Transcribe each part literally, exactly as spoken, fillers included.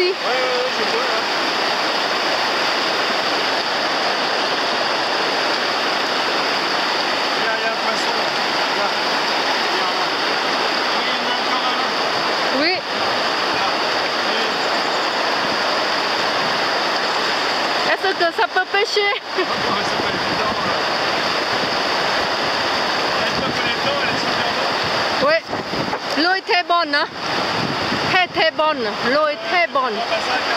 Oui, oui, oui, je vois là. Il y a, il y a un poisson là. Là. Il y en a. Oui, il y en a encore un. Oui. Là. Est-ce que ça peut pêcher? Oh, c'est pas évident. Elle est pas connectante, elle est super bonne. Oui. L'eau est très bonne, hein? Très très bonne. L'eau est très bonne. On va ça,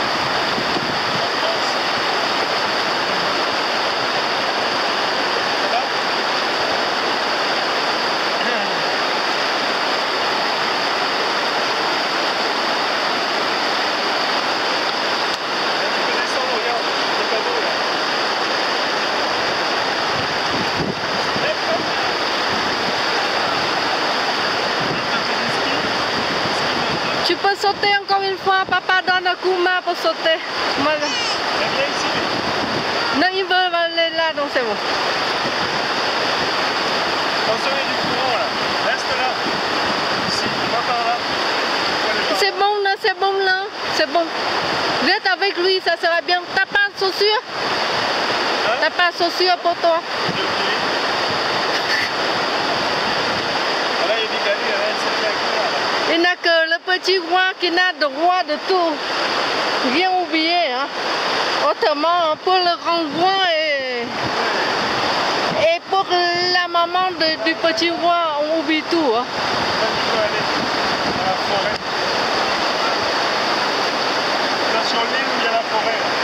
Tu peux sauter encore une fois, papa donne un coup de main pour sauter. Voilà. viens ici. Non, il veut aller là, donc c'est bon. Attention, il y a du courant là. Reste là. Ici, pas par là. C'est bon là, c'est bon là, c'est bon. Reste avec lui, ça sera bien. T'as pas de chaussures? Hein? T'as pas de chaussures pour toi? J'ai oublié. Là, il y a des galets, là, c'est bien clair là. Il n'y a que le petit roi qui n'a droit de tout. Bien oublié, hein. Autrement, pour le grand roi et, et pour la maman de, du petit roi, on oublie tout. Hein. Là, tu peux aller dans la forêt. Là, sur l'île où il y a la forêt. Là.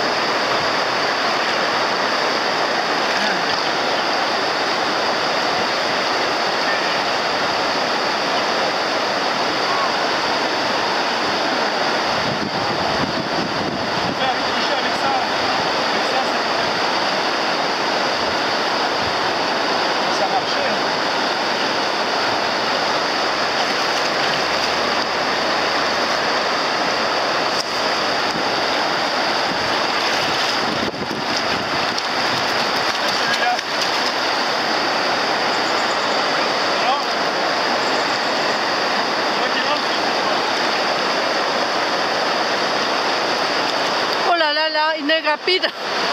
Il est rapide.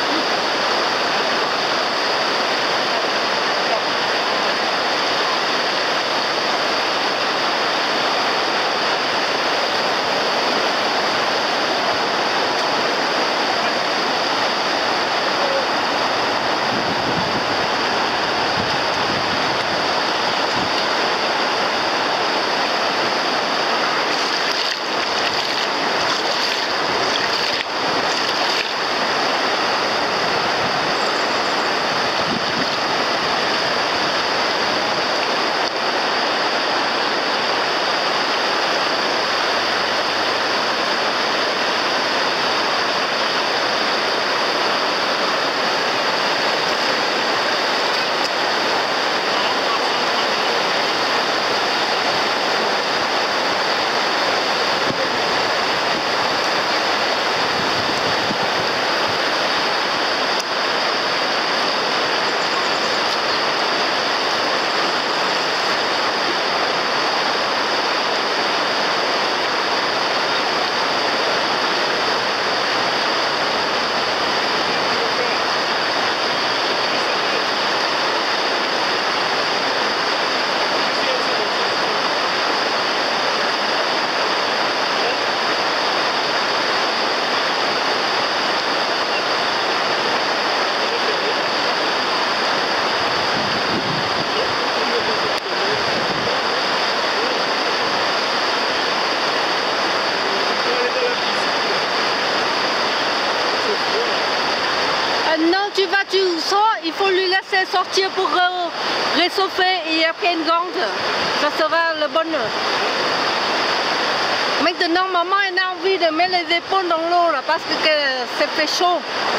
Non, tu vas, tu sors, il faut lui laisser sortir pour euh, réchauffer et après une gante. Ça sera le bonheur. Maintenant, maman elle a envie de mettre les épaules dans l'eau là parce que, que c'est fait chaud.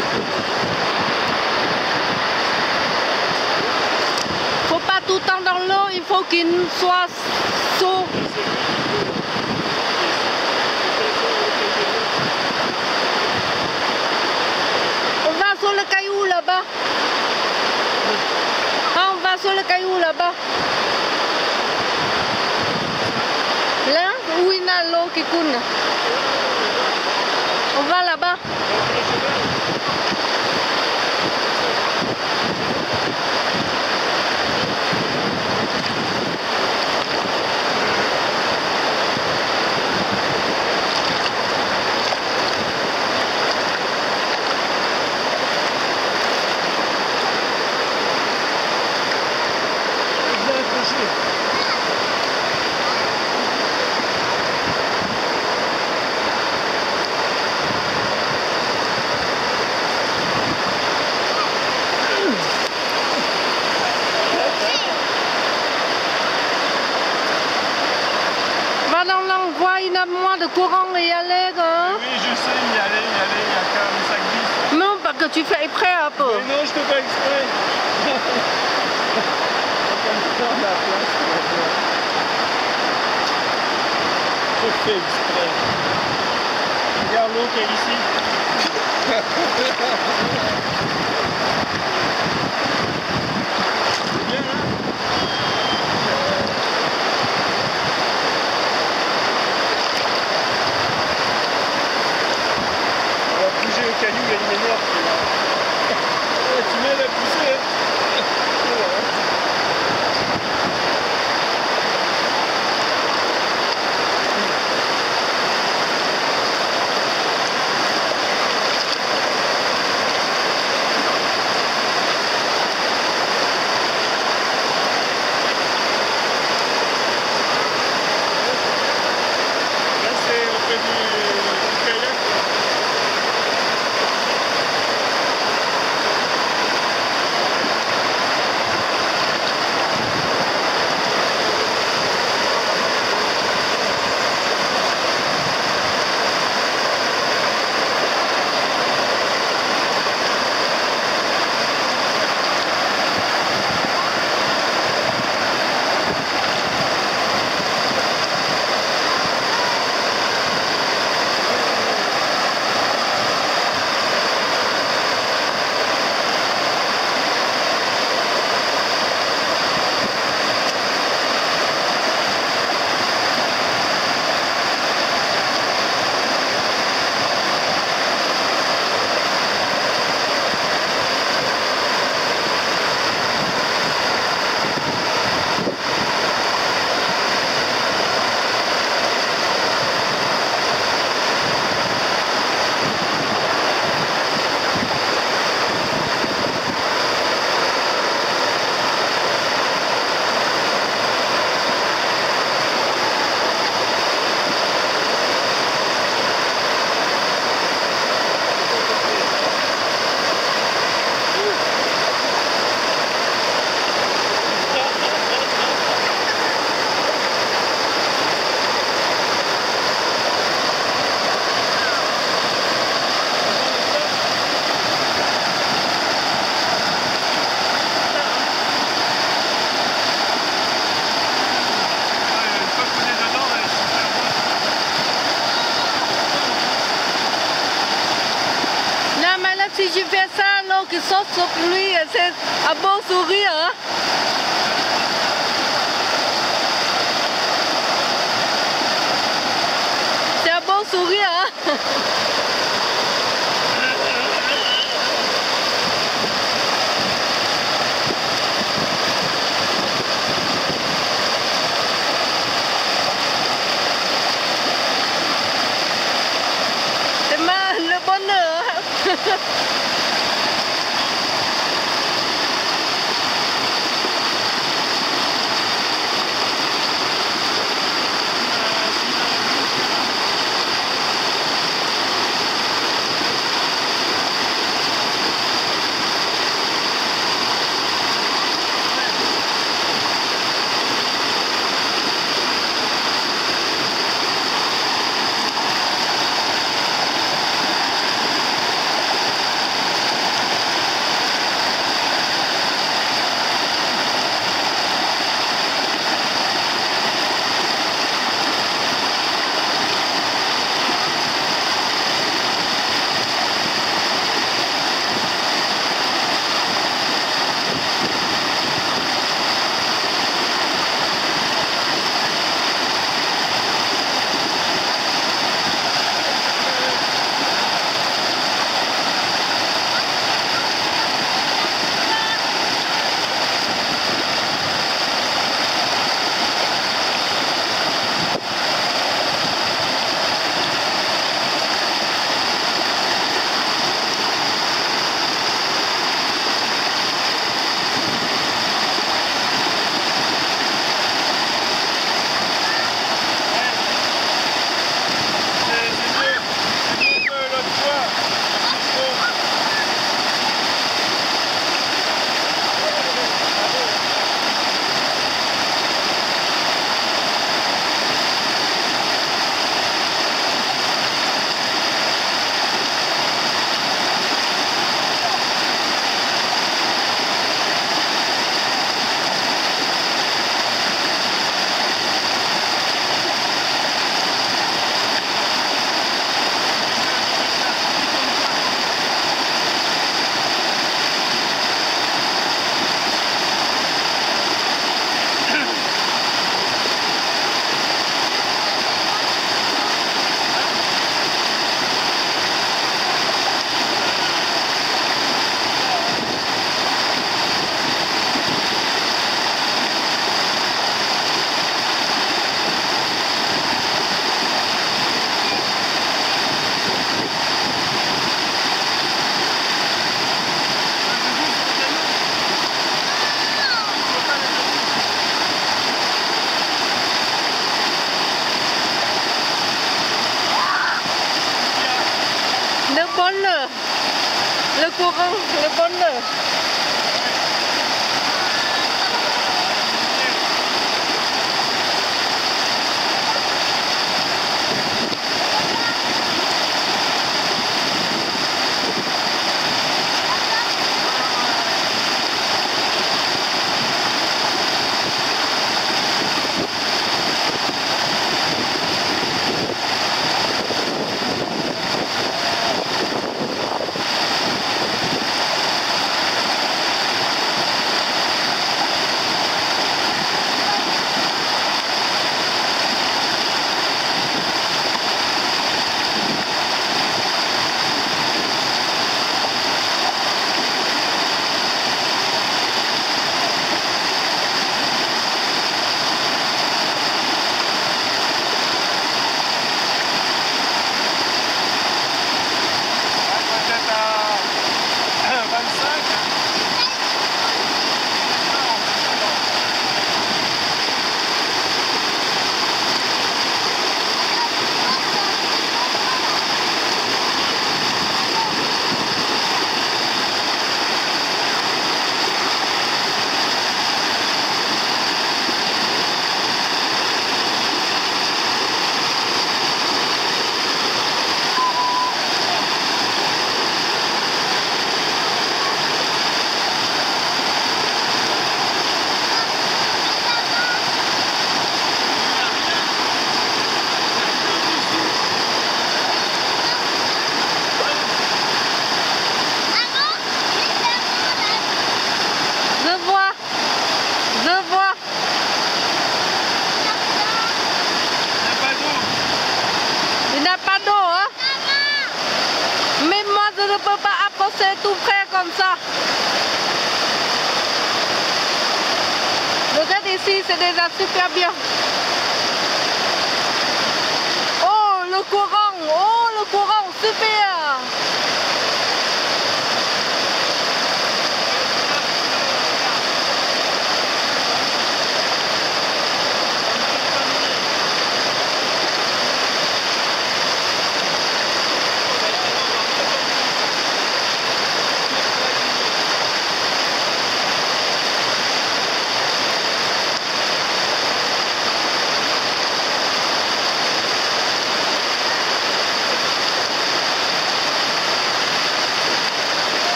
Faut pas tout le temps dans l'eau, il faut qu'il soit chaud. Sur le caillou là-bas. Ah, on va sur le caillou là-bas. Là où il y a l'eau qui coule. que tu fais exprès un peu. Mais non, je fais pas exprès. Je fais exprès. Regarde l'eau qu'il y a ici. C'est bien là. On va bouger au caillou, il y a une énorme qui est là. Ouais, tu m'aides à pousser. Si je fais ça, l'eau qui sort sur lui, c'est un beau sourire. Hein? C'est un beau sourire. Hein? C'est ma, le bonheur. Hein? bonheur. Le courant, le bonheur. C'est tout près comme ça. Regarde ici, c'est déjà super bien. Oh, le courant, oh, le courant, super.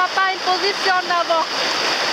papa une position d'avant.